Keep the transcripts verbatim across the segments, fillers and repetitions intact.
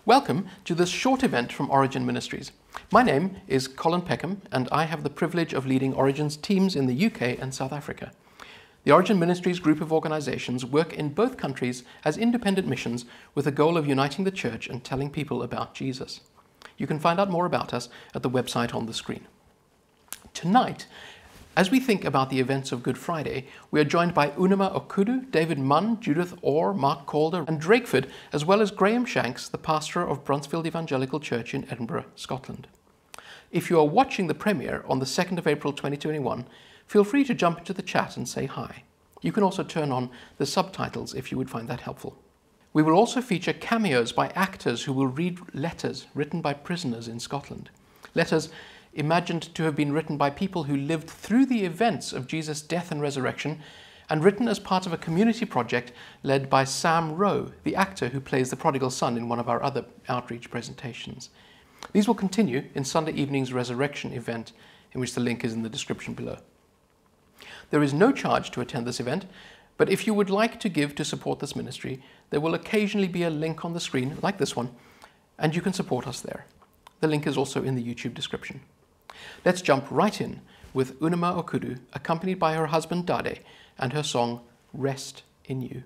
Welcome to this short event from Origin Ministries. My name is Colin Peckham and I have the privilege of leading Origin's teams in the U K and South Africa. The Origin Ministries group of organisations work in both countries as independent missions with the goal of uniting the church and telling people about Jesus. You can find out more about us at the website on the screen. Tonight, as we think about the events of Good Friday, we are joined by Unoma Okudo, David Munn, Judith Orr, Mark Calder and Drakeford, as well as Graeme Shanks, the pastor of Bruntsfield Evangelical Church in Edinburgh, Scotland. If you are watching the premiere on the second of April twenty twenty-one, feel free to jump into the chat and say hi. You can also turn on the subtitles if you would find that helpful. We will also feature cameos by actors who will read letters written by prisoners in Scotland. Letters imagined to have been written by people who lived through the events of Jesus' death and resurrection, and written as part of a community project led by Sam Rowe, the actor who plays the prodigal son in one of our other outreach presentations. These will continue in Sunday evening's resurrection event, in which the link is in the description below. There is no charge to attend this event, but if you would like to give to support this ministry, there will occasionally be a link on the screen, like this one, and you can support us there. The link is also in the YouTube description. Let's jump right in with Unoma Okudo, accompanied by her husband Dade, and her song, Rest in You.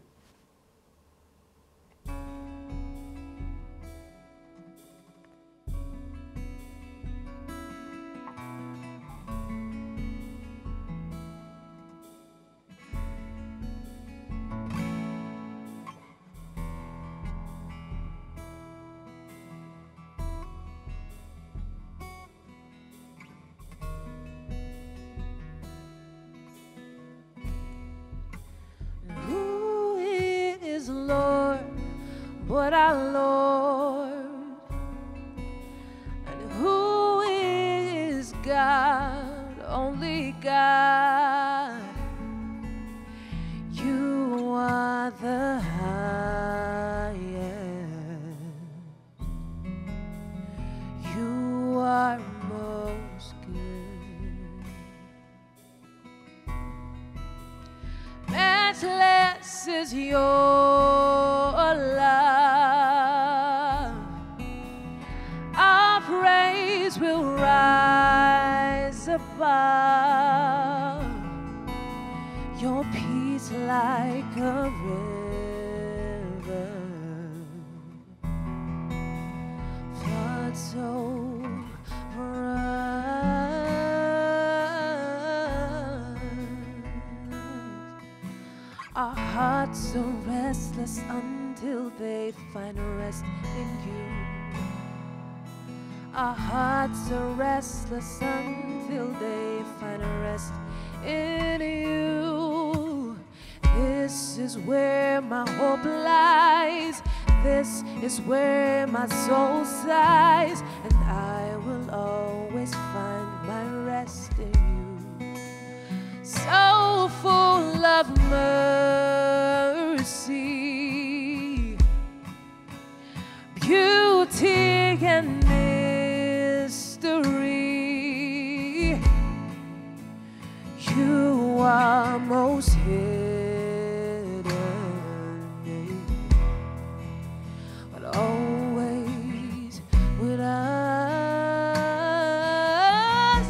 But our Lord, and who is God, only God. You are the highest, you are most good. Matchless is your love. Will rise above, your peace like a river, flood so bright. Our hearts are restless until they find rest in you. Our hearts are restless until they find a rest in you. This is where my hope lies. This is where my soul sighs. And I will always find my rest in you. So full of mercy, beauty and you are most hidden, but always with us.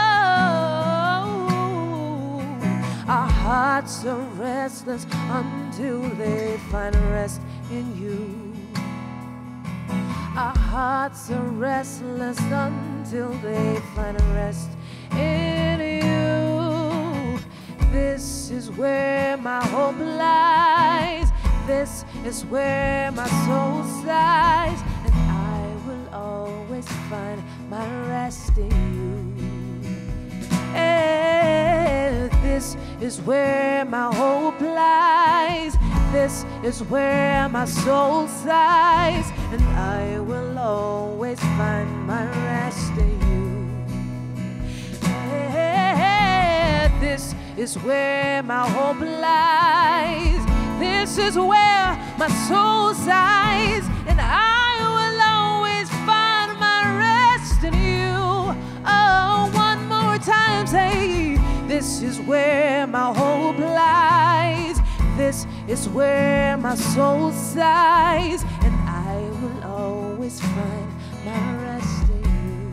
Oh, our hearts are restless until they find rest in you. Our hearts are restless until they find rest in you. This is where my hope lies. This is where my soul sighs. And I will always find my rest in you. And this is where my hope lies. This is where my soul sighs. And I will always find my rest in you. And this is where my hope lies. This is where my soul sighs, and I will always find my rest in you. Oh, one more time, say, this is where my hope lies. This is where my soul sighs, and I will always always find my rest in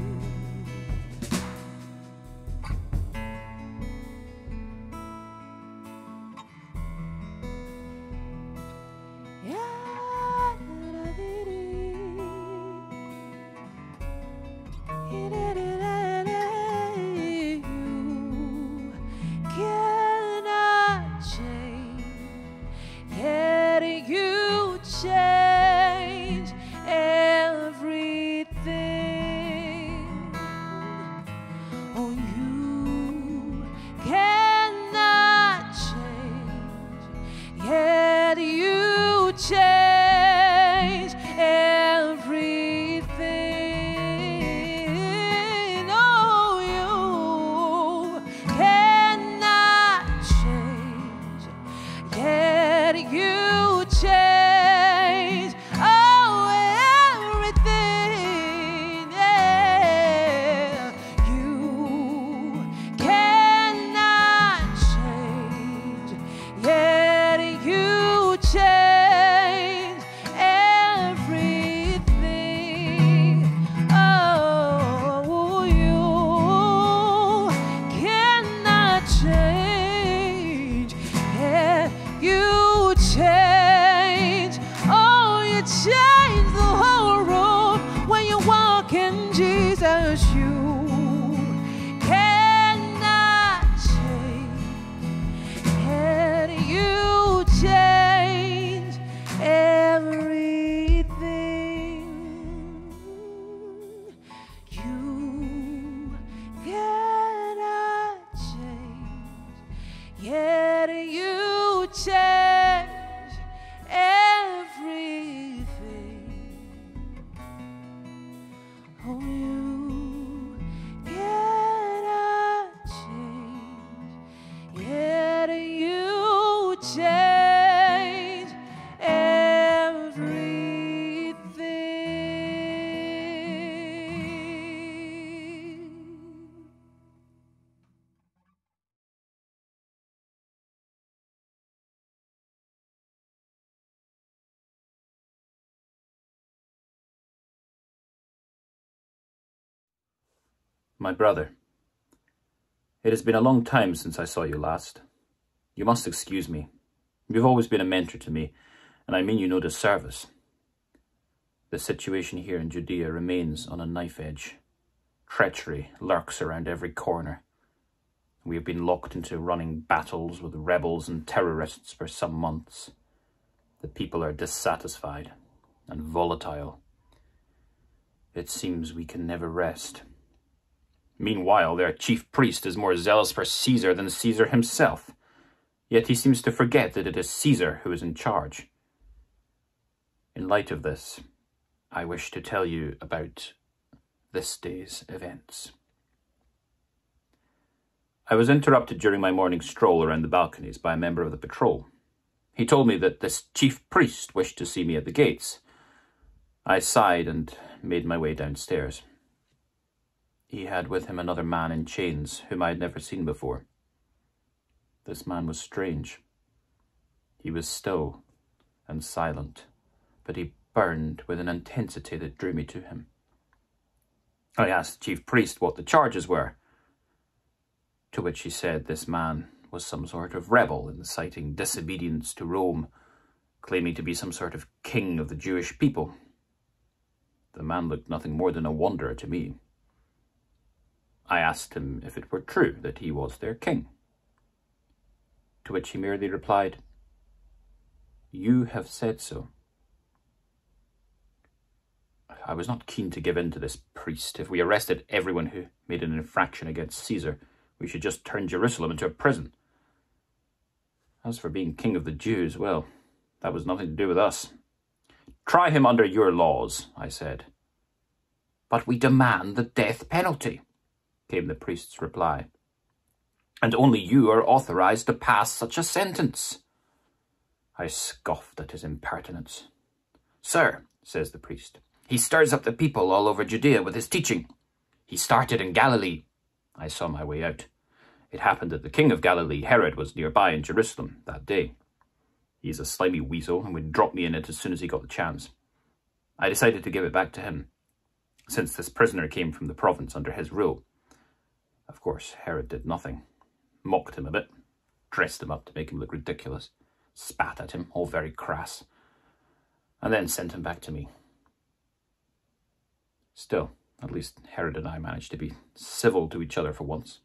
My brother, it has been a long time since I saw you last. You must excuse me. You've always been a mentor to me, and I mean you no disservice. The situation here in Judea remains on a knife edge. Treachery lurks around every corner. We have been locked into running battles with rebels and terrorists for some months. The people are dissatisfied and volatile. It seems we can never rest. Meanwhile, their chief priest is more zealous for Caesar than Caesar himself. Yet he seems to forget that it is Caesar who is in charge. In light of this, I wish to tell you about this day's events. I was interrupted during my morning stroll around the balconies by a member of the patrol. He told me that this chief priest wished to see me at the gates. I sighed and made my way downstairs. He had with him another man in chains whom I had never seen before. This man was strange. He was still and silent, but he burned with an intensity that drew me to him. I asked the chief priest what the charges were, to which he said this man was some sort of rebel inciting disobedience to Rome, claiming to be some sort of king of the Jewish people. The man looked nothing more than a wanderer to me. I asked him if it were true that he was their king, to which he merely replied, "You have said so." I was not keen to give in to this priest. If we arrested everyone who made an infraction against Caesar, we should just turn Jerusalem into a prison. As for being king of the Jews, well, that was nothing to do with us. "Try him under your laws," I said. "But we demand the death penalty," came the priest's reply. "And only you are authorized to pass such a sentence." I scoffed at his impertinence. "Sir," says the priest, "he stirs up the people all over Judea with his teaching. He started in Galilee." I saw my way out. It happened that the king of Galilee, Herod, was nearby in Jerusalem that day. He's a slimy weasel and would drop me in it as soon as he got the chance. I decided to give it back to him, since this prisoner came from the province under his rule. Of course, Herod did nothing. Mocked him a bit, dressed him up to make him look ridiculous, spat at him, all very crass, and then sent him back to me. Still, at least Herod and I managed to be civil to each other for once.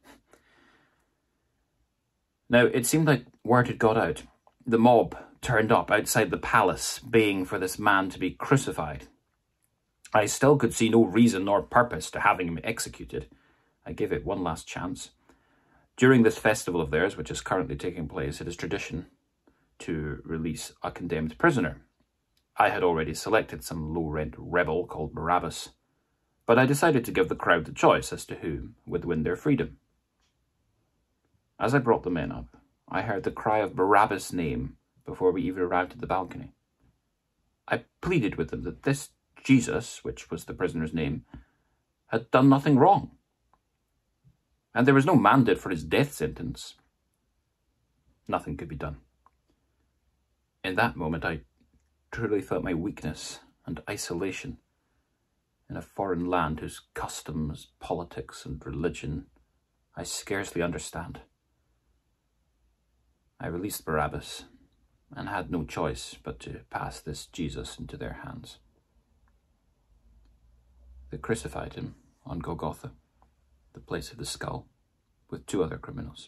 Now, it seemed like word had got out. The mob turned up outside the palace, baying for this man to be crucified. I still could see no reason nor purpose to having him executed. I gave it one last chance. During this festival of theirs, which is currently taking place, it is tradition to release a condemned prisoner. I had already selected some low-rent rebel called Barabbas, but I decided to give the crowd the choice as to who would win their freedom. As I brought the men up, I heard the cry of Barabbas' name before we even arrived at the balcony. I pleaded with them that this Jesus, which was the prisoner's name, had done nothing wrong, and there was no mandate for his death sentence. Nothing could be done. In that moment, I truly felt my weakness and isolation in a foreign land whose customs, politics, and religion I scarcely understand. I released Barabbas and had no choice but to pass this Jesus into their hands. They crucified him on Golgotha, the place of the skull, with two other criminals.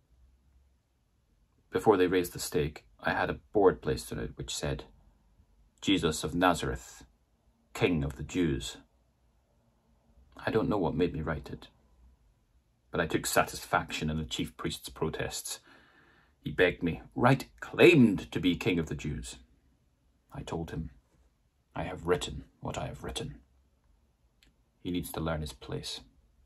Before they raised the stake, I had a board placed on it which said, "Jesus of Nazareth, King of the Jews." I don't know what made me write it, but I took satisfaction in the chief priest's protests. He begged me, "Write claimed to be King of the Jews." I told him, "I have written what I have written." He needs to learn his place.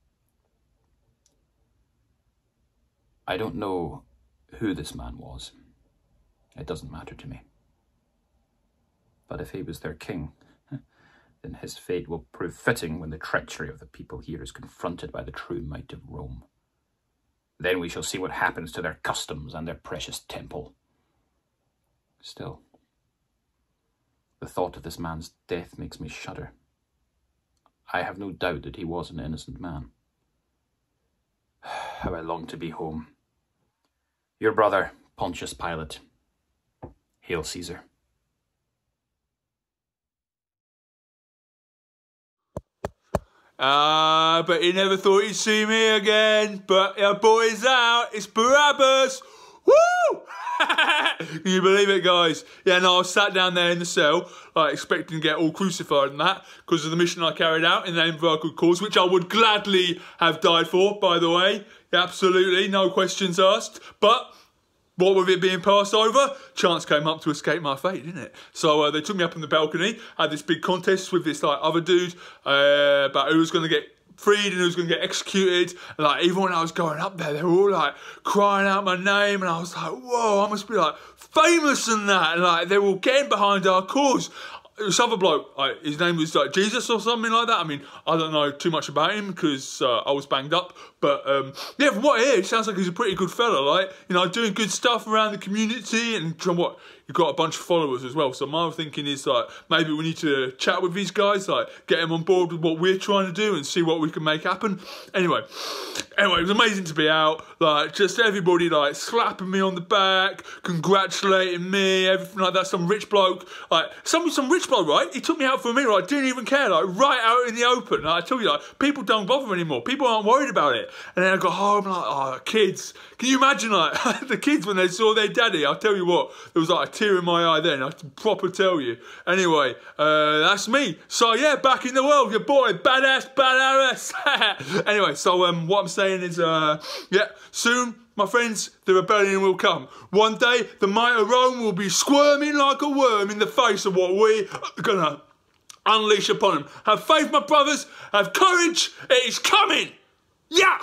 I don't know who this man was. It doesn't matter to me. But if he was their king, then his fate will prove fitting when the treachery of the people here is confronted by the true might of Rome. Then we shall see what happens to their customs and their precious temple. Still, the thought of this man's death makes me shudder. I have no doubt that he was an innocent man. How I long to be home. Your brother, Pontius Pilate. Hail Caesar. Ah, uh, but he never thought he'd see me again. But our boy's out. It's Barabbas. Woo! Can you believe it, guys? Yeah, no, I was sat down there in the cell, like, expecting to get all crucified and that, because of the mission I carried out in the name of our good cause, which I would gladly have died for, by the way. Yeah, absolutely, no questions asked. But what with it being Passover, chance came up to escape my fate, didn't it? So uh, they took me up on the balcony, had this big contest with this like other dude uh, about who was going to get freed and who was going to get executed. And, like, even when I was going up there, they were all like crying out my name, and I was like, whoa, I must be like famous and that. And like they were all getting behind our cause. This other bloke, like, his name was like Jesus or something like that. I mean, I don't know too much about him because uh, I was banged up. But um, yeah, from what I hear, it sounds like he's a pretty good fella. Like, you know, doing good stuff around the community, and from what, you've got a bunch of followers as well. So my thinking is like maybe we need to chat with these guys, like get them on board with what we're trying to do and see what we can make happen. Anyway, anyway, it was amazing to be out. Like, just everybody like slapping me on the back, congratulating me, everything like that. Some rich bloke, like some some rich bloke, right? He took me out for a meal. I didn't even care. Like right out in the open. Like, I tell you, like people don't bother anymore. People aren't worried about it. And then I got home, like, oh, kids. Can you imagine, like, the kids when they saw their daddy? I'll tell you what, there was like a tear in my eye then, I can proper tell you. Anyway, uh, that's me. So, yeah, back in the world, your boy, badass, badass. Anyway, so um, what I'm saying is, uh, yeah, soon, my friends, the rebellion will come. One day, the might of Rome will be squirming like a worm in the face of what we are gonna unleash upon them. Have faith, my brothers. Have courage. It is coming. Yeah!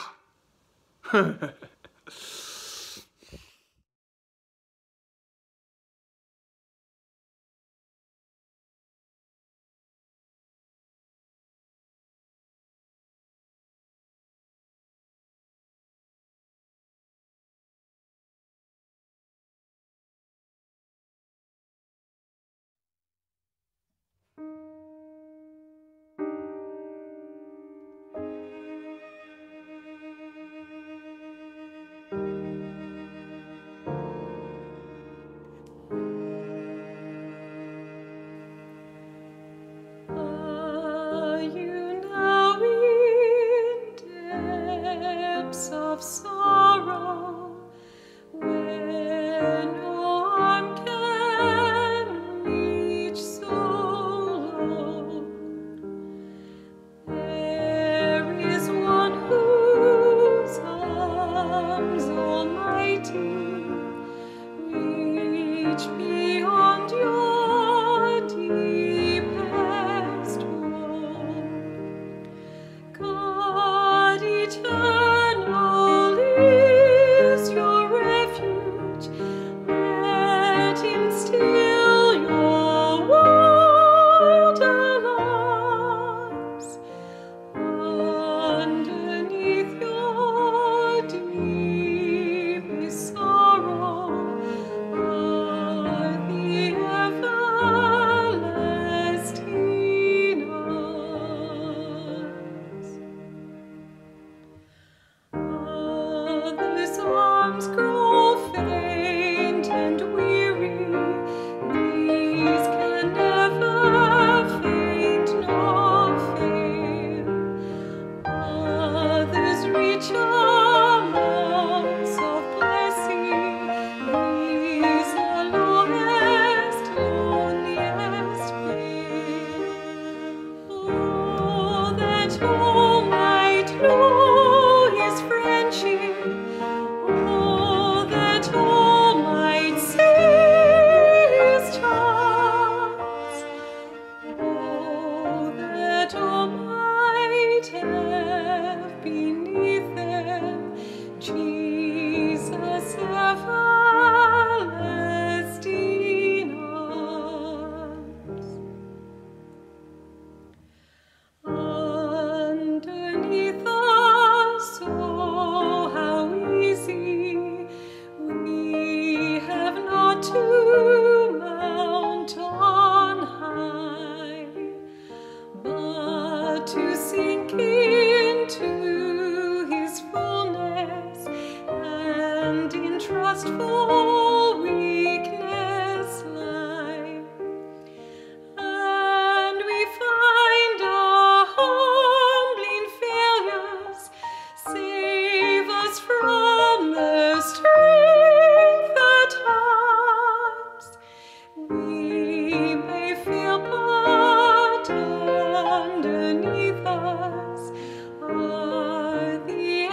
may feel but underneath us are the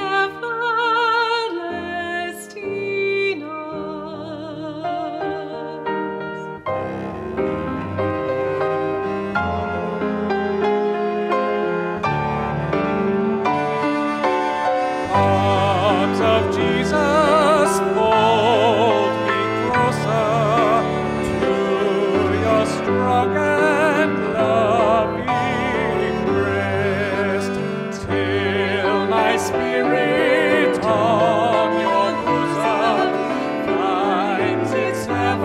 everlasting arms. Arms of Jesus, fold me closer to your strong and loving breast, till my spirit on your bosom finds its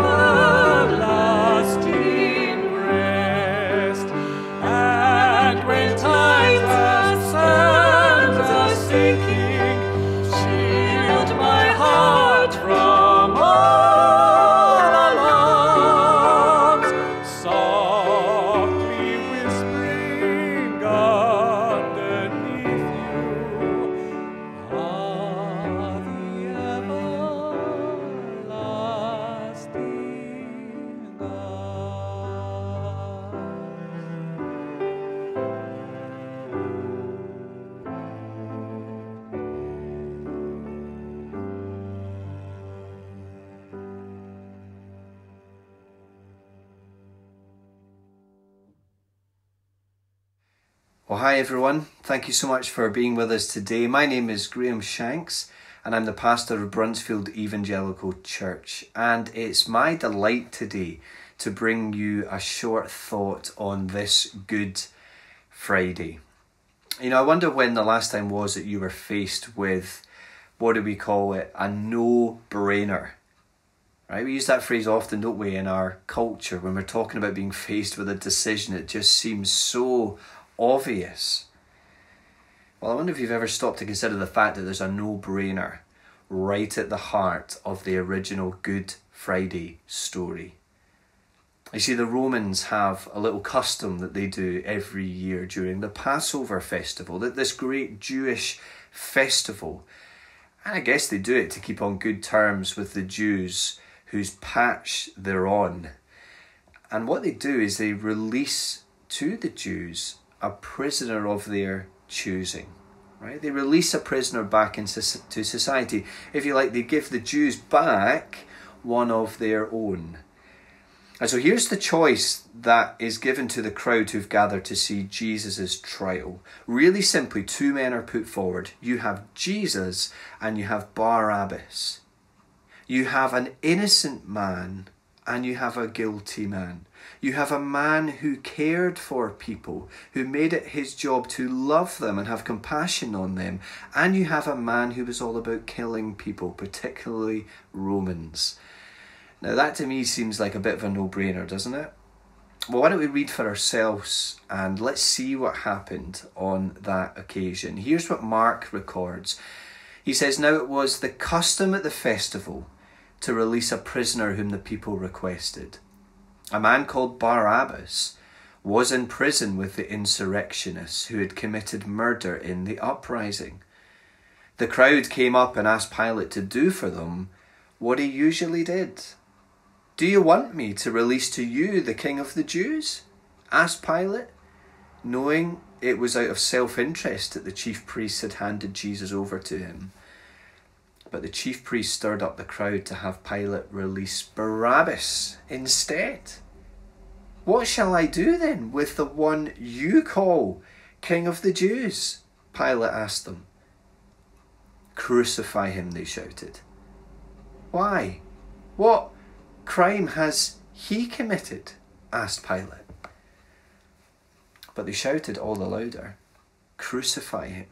everlasting rest. And when times and sands are sinking, shield my heart from all alarms, softly whispering underneath you are the everlasting Well, hi everyone. Thank you so much for being with us today. My name is Graeme Shanks and I'm the pastor of Bruntsfield Evangelical Church. And it's my delight today to bring you a short thought on this Good Friday. You know, I wonder when the last time was that you were faced with, what do we call it, a no-brainer. Right? We use that phrase often, don't we, in our culture when we're talking about being faced with a decision. It just seems so obvious. Well, I wonder if you've ever stopped to consider the fact that there's a no-brainer right at the heart of the original Good Friday story. You see, the Romans have a little custom that they do every year during the Passover festival, that this great Jewish festival. And I guess they do it to keep on good terms with the Jews whose patch they're on. And what they do is they release to the Jews a prisoner of their choosing, right? They release a prisoner back into to society. If you like, they give the Jews back one of their own. And so here's the choice that is given to the crowd who've gathered to see Jesus' trial. Really simply, two men are put forward. You have Jesus and you have Barabbas. You have an innocent man and you have a guilty man. You have a man who cared for people, who made it his job to love them and have compassion on them. And you have a man who was all about killing people, particularly Romans. Now that to me seems like a bit of a no-brainer, doesn't it? Well, why don't we read for ourselves and let's see what happened on that occasion. Here's what Mark records. He says, "Now it was the custom at the festival to release a prisoner whom the people requested. A man called Barabbas was in prison with the insurrectionists who had committed murder in the uprising. The crowd came up and asked Pilate to do for them what he usually did. 'Do you want me to release to you the King of the Jews?' asked Pilate, knowing it was out of self-interest that the chief priests had handed Jesus over to him. But the chief priests stirred up the crowd to have Pilate release Barabbas instead. 'What shall I do then with the one you call King of the Jews?' Pilate asked them. 'Crucify him,' they shouted. 'Why? What crime has he committed?' asked Pilate. But they shouted all the louder, 'Crucify him.'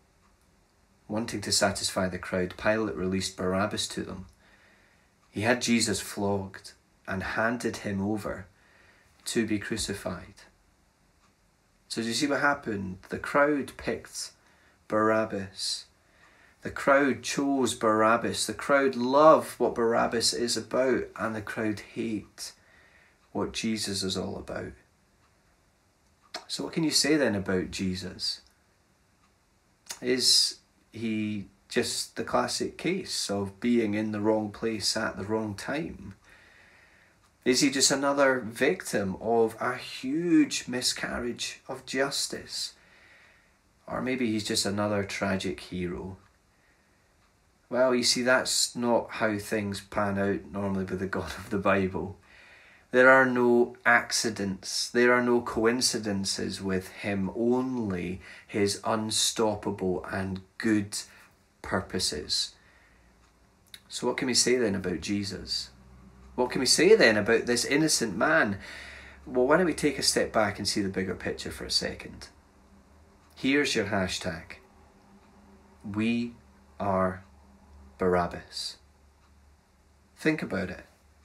Wanting to satisfy the crowd, Pilate released Barabbas to them. He had Jesus flogged and handed him over to be crucified. So do you see what happened? The crowd picked Barabbas. The crowd chose Barabbas. The crowd love what Barabbas is about, and the crowd hate what Jesus is all about. So what can you say then about Jesus? Is he just the classic case of being in the wrong place at the wrong time? Is he just another victim of a huge miscarriage of justice? Or maybe he's just another tragic hero? Well, you see, that's not how things pan out normally with the God of the Bible. There are no accidents, there are no coincidences with him, only his unstoppable and good purposes. So what can we say then about Jesus? What can we say then about this innocent man? Well, why don't we take a step back and see the bigger picture for a second? Here's your hashtag. We are Barabbas. Think about it.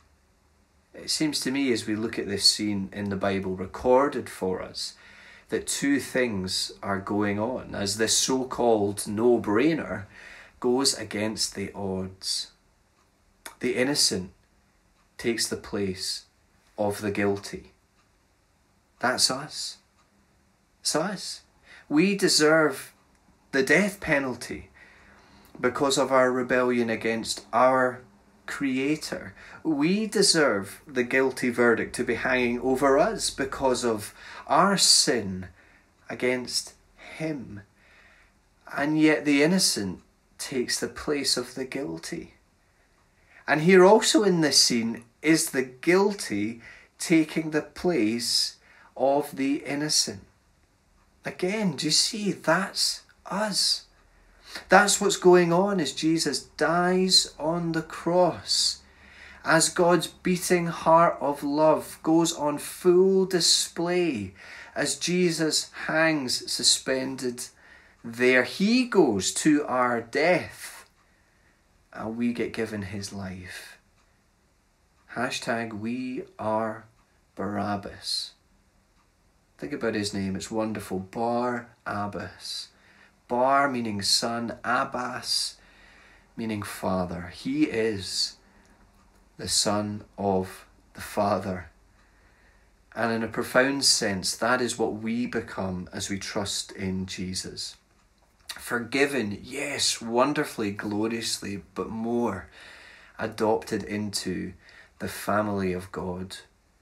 It seems to me, as we look at this scene in the Bible recorded for us, that two things are going on as this so-called no-brainer goes against the odds. The innocent takes the place of the guilty. That's us. It's us. We deserve the death penalty because of our rebellion against our Creator. We deserve the guilty verdict to be hanging over us because of our sin against him. And yet the innocent takes the place of the guilty. And here also in this scene is the guilty taking the place of the innocent. Again, do you see? That's us. That's what's going on as Jesus dies on the cross. As God's beating heart of love goes on full display. As Jesus hangs suspended there. He goes to our death. And we get given his life. Hashtag we are Barabbas. Think about his name. It's wonderful. Bar-Abbas. Bar meaning son, Abbas meaning father. He is the Son of the Father. And in a profound sense, that is what we become as we trust in Jesus. Forgiven, yes, wonderfully, gloriously, but more adopted into the family of God.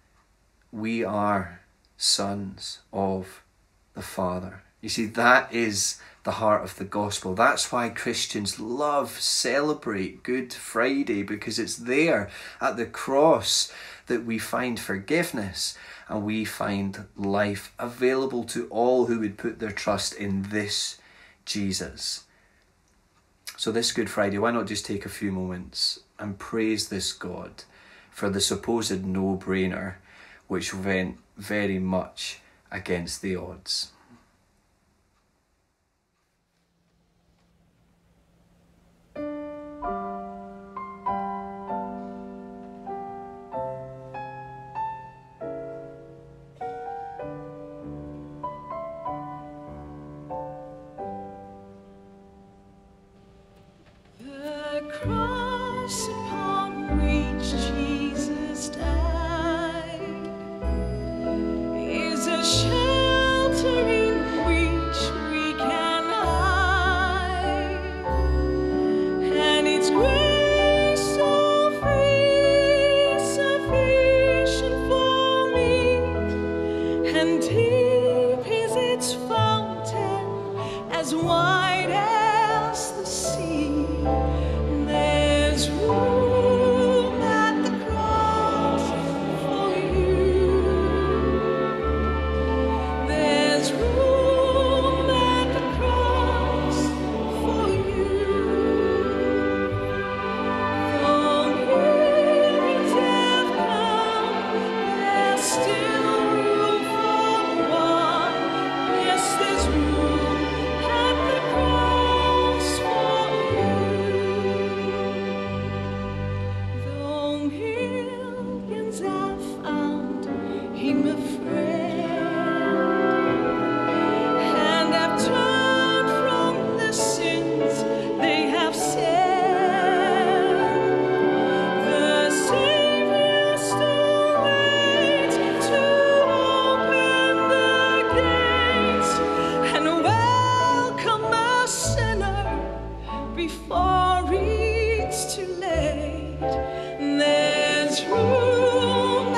We are sons of the Father. You see, that is the heart of the gospel. That's why Christians love, celebrate Good Friday, because it's there at the cross that we find forgiveness and we find life available to all who would put their trust in this Jesus. So this Good Friday, why not just take a few moments and praise this God for the supposed no-brainer which went very much against the odds. Before it's too late, there's room.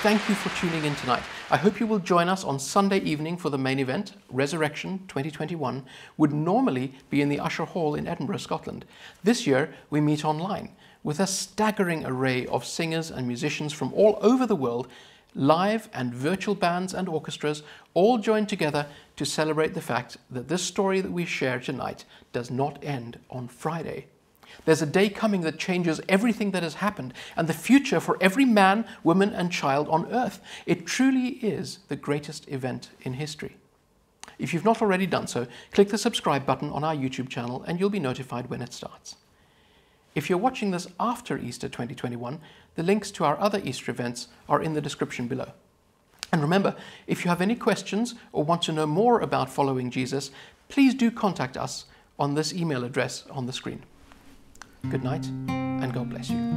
thank you for tuning in tonight. I hope you will join us on Sunday evening for the main event. Resurrection twenty twenty-one would normally be in the Usher Hall in Edinburgh, Scotland. This year we meet online with a staggering array of singers and musicians from all over the world, live and virtual bands and orchestras, all joined together to celebrate the fact that this story that we share tonight does not end on Friday. There's a day coming that changes everything that has happened and the future for every man, woman and child on earth. It truly is the greatest event in history. If you've not already done so, click the subscribe button on our YouTube channel and you'll be notified when it starts. If you're watching this after Easter twenty twenty-one, the links to our other Easter events are in the description below. And remember, if you have any questions or want to know more about following Jesus, please do contact us on this email address on the screen. Good night, and God bless you.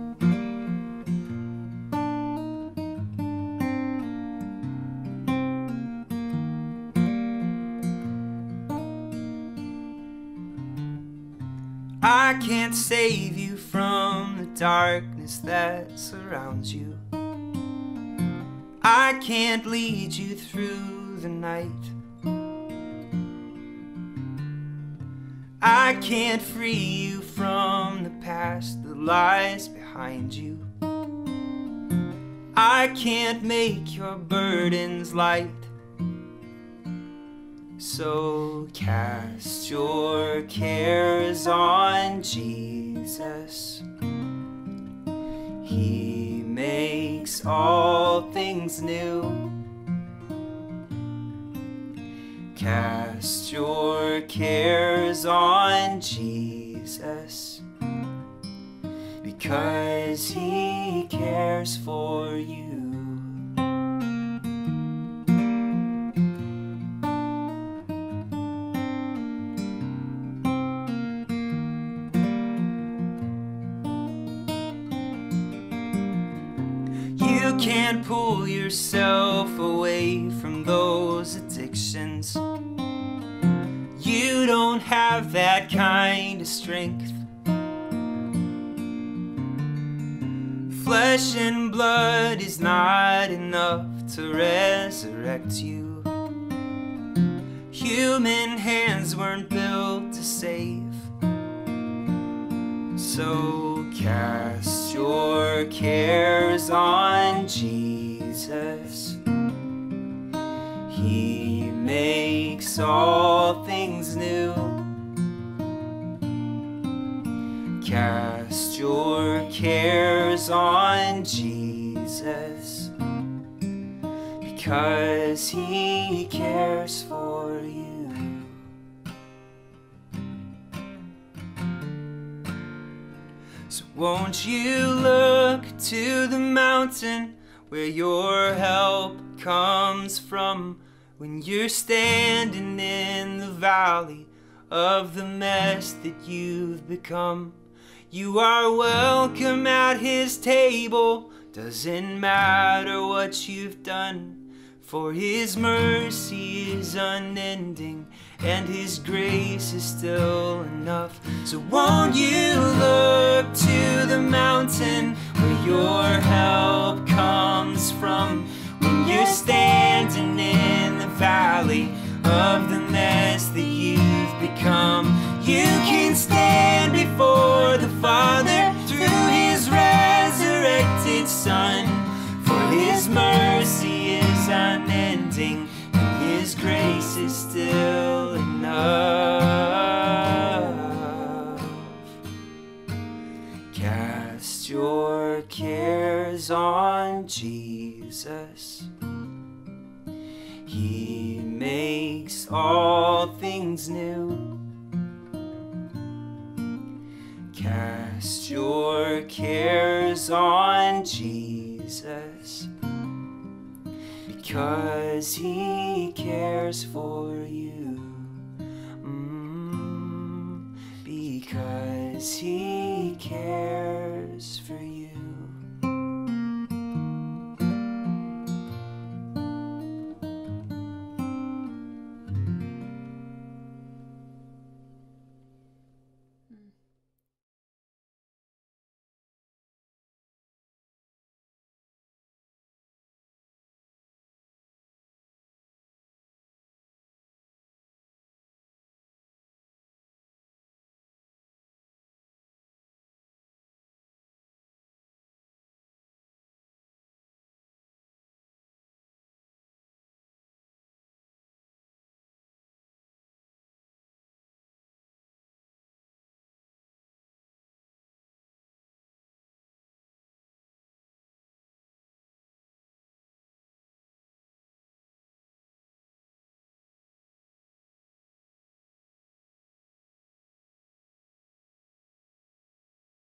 I can't save you from the darkness that surrounds you. I can't lead you through the night. I can't free you from the past that lies behind you. I can't make your burdens light. So cast your cares on Jesus. He makes all things new. Cast your cares on Jesus, because He cares for you. You can't pull yourself away from those addictions. You don't have that kind of strength. Flesh and blood is not enough to resurrect you. Human hands weren't built to save. So cast your cares on Jesus. He makes all things new. Cast your cares on Jesus, because He cares for you. So won't you look to the mountain where your help comes from, when you're standing in the valley of the mess that you've become. You are welcome at His table, doesn't matter what you've done, for His mercy is unending and His grace is still enough. So won't you look to the mountain where your help comes from, when you're standing in the valley of the mess that you've become. You can stand before the Father through His resurrected Son, for His mercy is unending and His grace is still enough. Cast your cares on Jesus. He makes all things new. Cast your cares on Jesus, because He cares for you. Mm, because He cares.